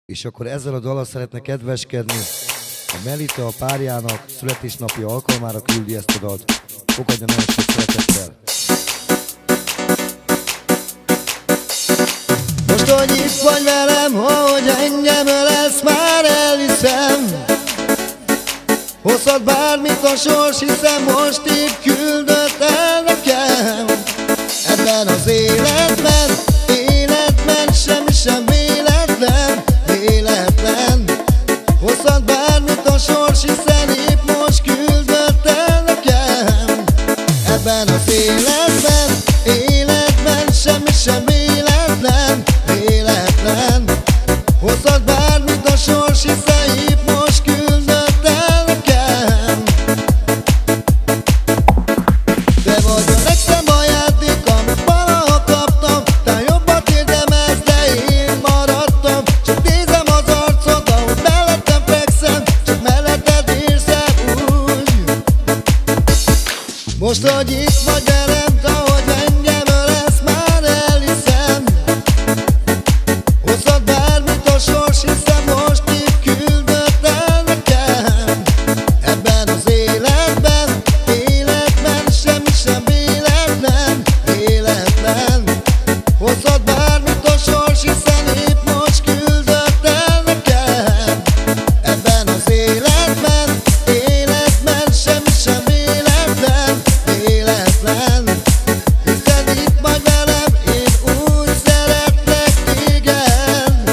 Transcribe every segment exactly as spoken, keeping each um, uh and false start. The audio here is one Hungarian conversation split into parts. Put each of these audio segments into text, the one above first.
És akkor ezzel a dallal szeretne kedveskedni. A Melita a párjának születésnapi alkalmára küldi ezt a dalt. Fogadja nagyon sok szeretettel. Most, hogy itt vagy velem, ahogy engem ölelsz, már elhiszem. Hozhat bármit a sors, hiszen most itt küldött el nekem. Ebben az életben, életben semmi sem véletlen, véletlen. Hozhat bármit a sors, hiszen épp most küldött el nekem. Ebben az életben, életben semmi sem véletlen, véletlen. Hozhat bármit a sors, hiszen épp most küldött el nekem. Te vagy a legszebb ajándék, amit valaha kaptam. Te jobbat érdemez, de én maradtam. Csak nézem az arcod, ahogy mellettem fekszem, csak melletted érzem úgy. Most, hogy itt vagy velem, ahogy engem ölelsz, már elhiszem. Hozhat bármit a sors, hiszen most itt küldött el nekem. Ebben az életben, életben semmi sem véletlen, véletlen. Hozhat bármit a sors, hiszen épp most küldött el nekem. Ebben az életben, életben semmi sem véletlen, véletlen. Hiszen itt vagy velem, én úgy szeretlek téged.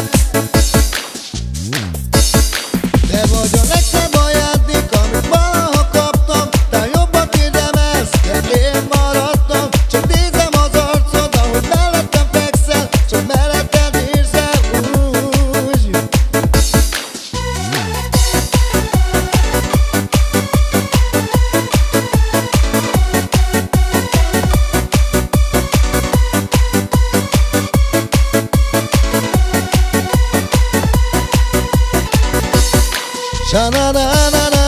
Te vagy a legszebb ajándék, amit valaha kaptam. Te jobbat érdemelsz, de én maradtam. Csak nézem az arcod, ahogy mellettem fekszel, csak melletted érzem úgy. Sa-na-na-na-na.